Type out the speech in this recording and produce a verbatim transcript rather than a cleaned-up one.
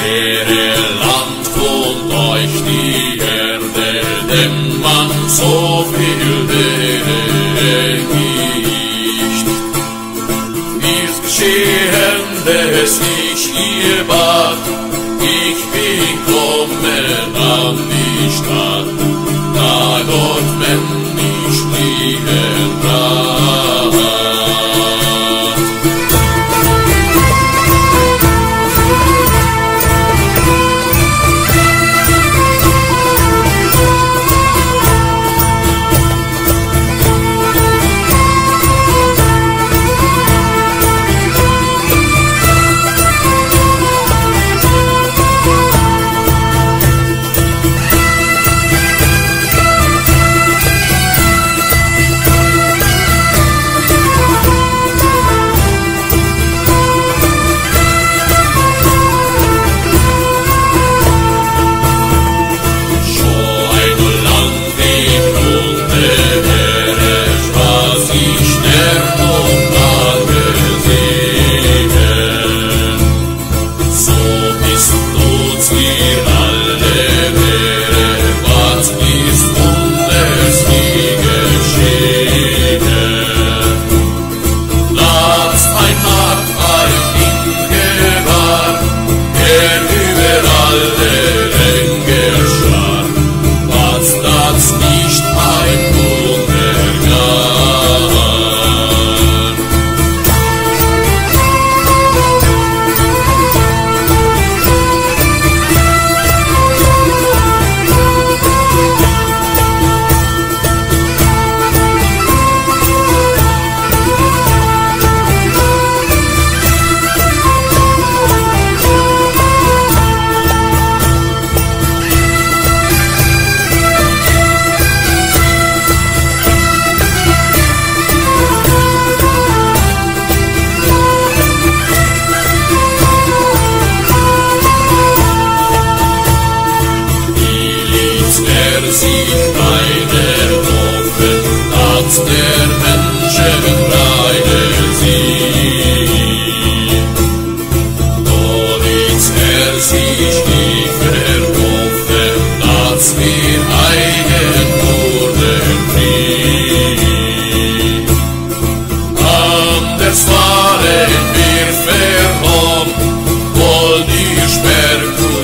leere Land von euch die Erde, dem man so viel beregt. Ist geschehen, des ich ihr bat, ich bin kommen an die Stadt, da dort Mensch liegen brat. Der Menschen Reide sie, Doritz er sich die verkaufen, als wir eigen wurden frei. Anders waren wir verloren, wohl die Sperrkuh